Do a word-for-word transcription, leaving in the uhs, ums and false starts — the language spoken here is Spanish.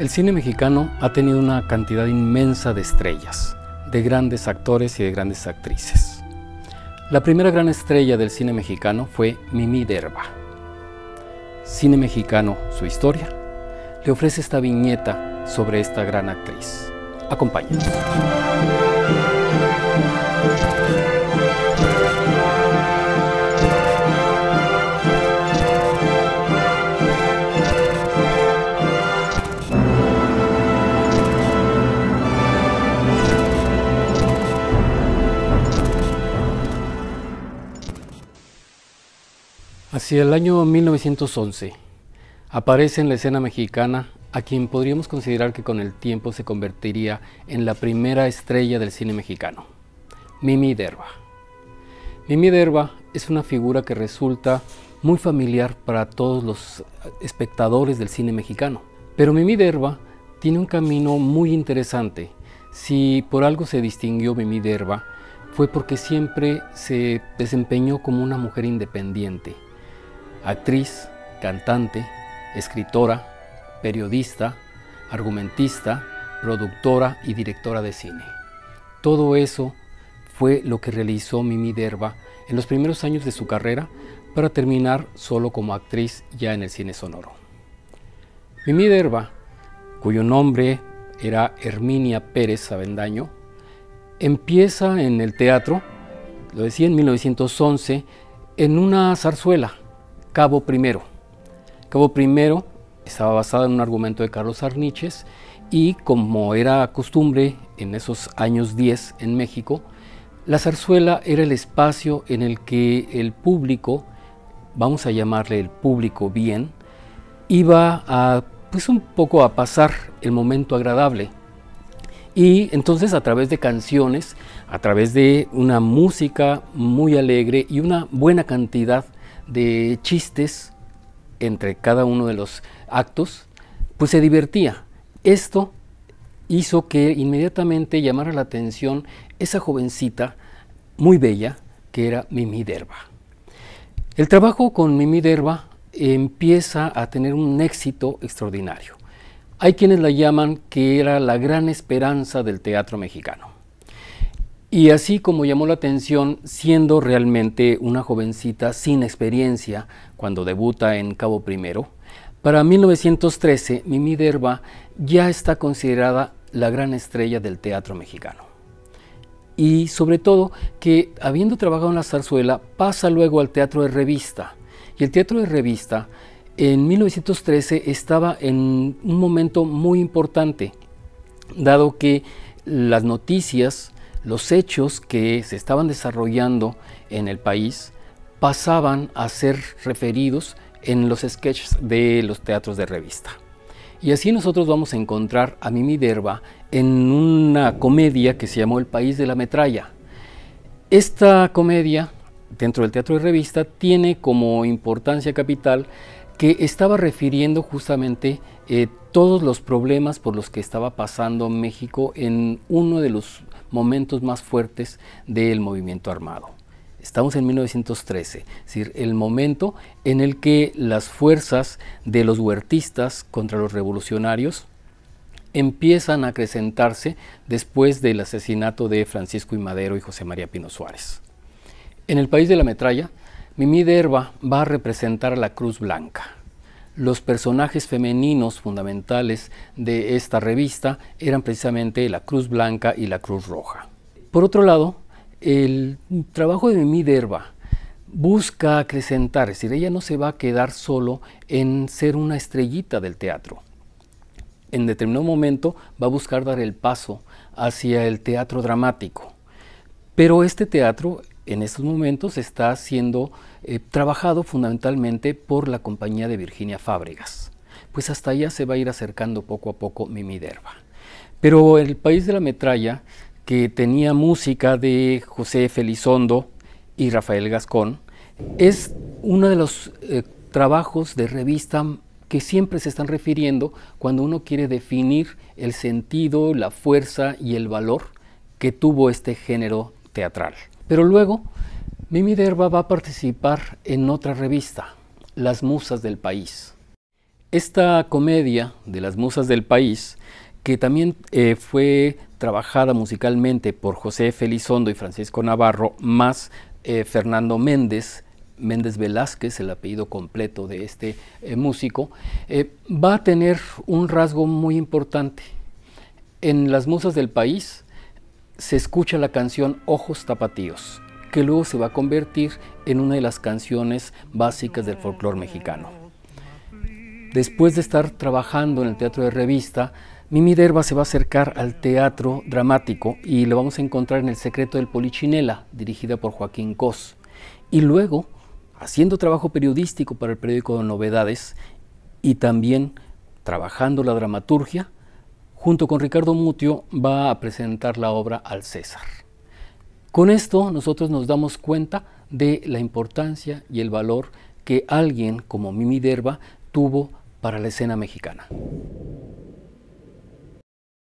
El cine mexicano ha tenido una cantidad inmensa de estrellas, de grandes actores y de grandes actrices. La primera gran estrella del cine mexicano fue Mimí Derba. Cine Mexicano, su historia, le ofrece esta viñeta sobre esta gran actriz. Acompáñanos. Hacia el año mil novecientos once aparece en la escena mexicana a quien podríamos considerar que con el tiempo se convertiría en la primera estrella del cine mexicano, Mimí Derba. Mimí Derba es una figura que resulta muy familiar para todos los espectadores del cine mexicano, pero Mimí Derba tiene un camino muy interesante. Si por algo se distinguió Mimí Derba fue porque siempre se desempeñó como una mujer independiente. Actriz, cantante, escritora, periodista, argumentista, productora y directora de cine. Todo eso fue lo que realizó Mimí Derba en los primeros años de su carrera para terminar solo como actriz ya en el cine sonoro. Mimí Derba, cuyo nombre era Herminia Pérez Avendaño, empieza en el teatro, lo decía en mil novecientos once, en una zarzuela, Cabo Primero. Cabo Primero estaba basada en un argumento de Carlos Arniches y, como era costumbre en esos años diez en México, la zarzuela era el espacio en el que el público, vamos a llamarle el público bien, iba a, pues un poco a pasar el momento agradable. Y entonces, a través de canciones, a través de una música muy alegre y una buena cantidad de chistes entre cada uno de los actos, pues se divertía. Esto hizo que inmediatamente llamara la atención esa jovencita muy bella que era Mimí Derba. El trabajo con Mimí Derba empieza a tener un éxito extraordinario. Hay quienes la llaman que era la gran esperanza del teatro mexicano. Y así como llamó la atención, siendo realmente una jovencita sin experiencia cuando debuta en Cabo Primero, para mil novecientos trece Mimí Derba ya está considerada la gran estrella del teatro mexicano. Y sobre todo que, habiendo trabajado en la zarzuela, pasa luego al teatro de revista. Y el teatro de revista en mil novecientos trece estaba en un momento muy importante, dado que las noticias, los hechos que se estaban desarrollando en el país pasaban a ser referidos en los sketches de los teatros de revista. Y así nosotros vamos a encontrar a Mimí Derba en una comedia que se llamó El País de la Metralla. Esta comedia, dentro del teatro de revista, tiene como importancia capital que estaba refiriendo justamente eh, todos los problemas por los que estaba pasando México en uno de los momentos más fuertes del movimiento armado. Estamos en mil novecientos trece, es decir, el momento en el que las fuerzas de los huertistas contra los revolucionarios empiezan a acrecentarse después del asesinato de Francisco I. Madero y José María Pino Suárez. En El País de la Metralla, Mimí Derba va a representar a la Cruz Blanca. Los personajes femeninos fundamentales de esta revista eran precisamente la Cruz Blanca y la Cruz Roja. Por otro lado, el trabajo de Mimí Derba busca acrecentar, es decir, ella no se va a quedar solo en ser una estrellita del teatro. En determinado momento va a buscar dar el paso hacia el teatro dramático. Pero este teatro en estos momentos está siendo eh, trabajado fundamentalmente por la compañía de Virginia Fábregas. Pues hasta allá se va a ir acercando poco a poco Mimí Derba. Pero El País de la Metralla, que tenía música de José Felizondo y Rafael Gascón, es uno de los eh, trabajos de revista que siempre se están refiriendo cuando uno quiere definir el sentido, la fuerza y el valor que tuvo este género teatral. Pero luego, Mimí Derba va a participar en otra revista, Las Musas del País. Esta comedia de las musas del país, que también eh, fue trabajada musicalmente por José Elizondo y Francisco Navarro, más eh, Fernando Méndez, Méndez Velázquez, el apellido completo de este eh, músico, eh, va a tener un rasgo muy importante. En Las Musas del País se escucha la canción Ojos Tapatíos, que luego se va a convertir en una de las canciones básicas del folclore mexicano. Después de estar trabajando en el teatro de revista, Mimi Derba se va a acercar al teatro dramático y lo vamos a encontrar en El secreto del Polichinela, dirigida por Joaquín Cos. Y luego, haciendo trabajo periodístico para el periódico Novedades y también trabajando la dramaturgia, junto con Ricardo Mutio va a presentar la obra Al César. Con esto nosotros nos damos cuenta de la importancia y el valor que alguien como Mimi Derba tuvo para la escena mexicana.